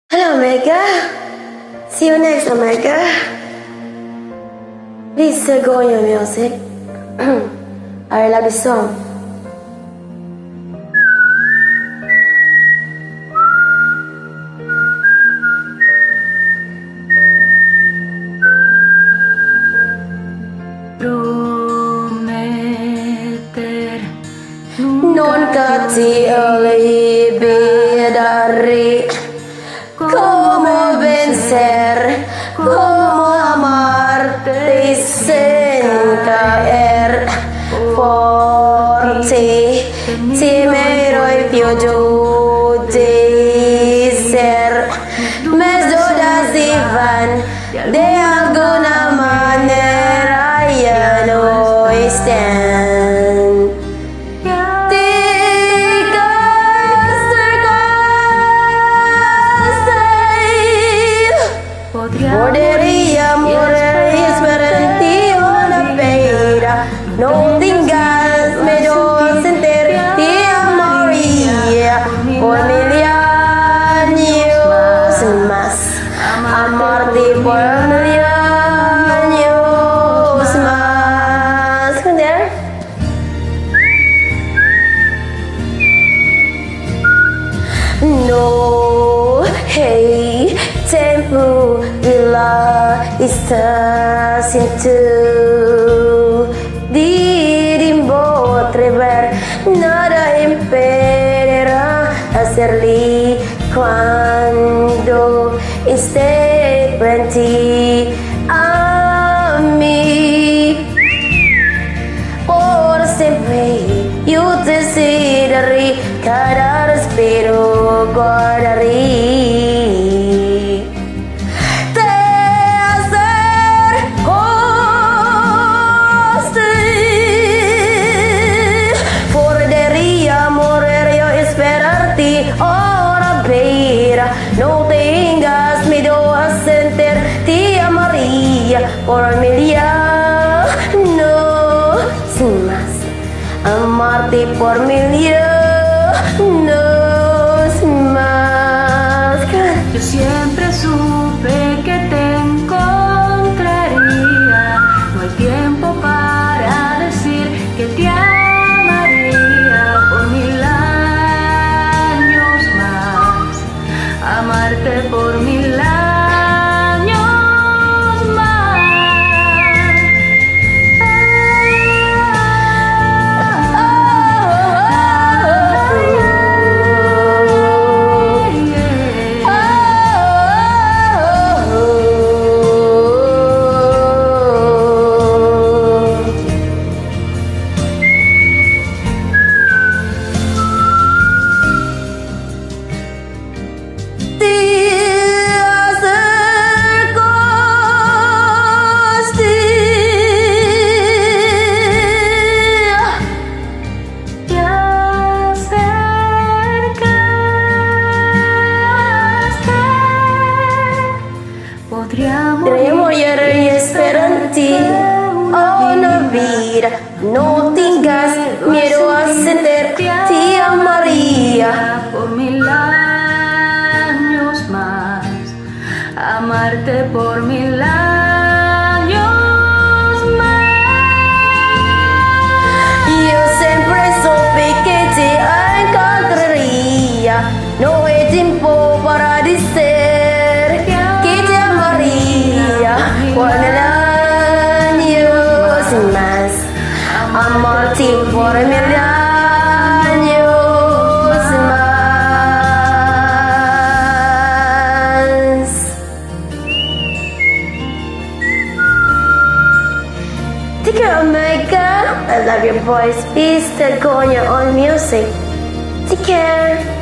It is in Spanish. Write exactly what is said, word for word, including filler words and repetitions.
Hello, America. See you next, America. Please uh, go on your music. I love the song. Prometer Nunca te olvidaré. Cómo vencer, cómo amarte sin caer. Por ti, ti me doy più de ser. Mis dudas se van, de alguna manera ya no están. Podría morir y esperar en ti una pena. No tengas miedo a sentir te amaría por mil años más. Amarte por mil años más. Come there. No, hey, tempo bila estás en tu dirimu atrever, nada impedirá hacerlo cuando esté frente a mí. Por siempre yo te seguiré, cada respiro guardaré. No tengas miedo a sentir, te amaría por mil años más. Amarte por mil años más. Yo siempre supe que te encontraría. No hay tiempo para decir que te amaría por mil años más. Amarte por mil años más. Podría morir y esperar en ti una vida. No tengas miedo a sentir, te amaría por mil años más. Amarte por mil años más. Yo siempre supe que te encontraría. No hay tiempo para decir que te amaría por mil años más. Amarte por mil años más. Take care, America. I love your voice. Please still go on your own music. Take care.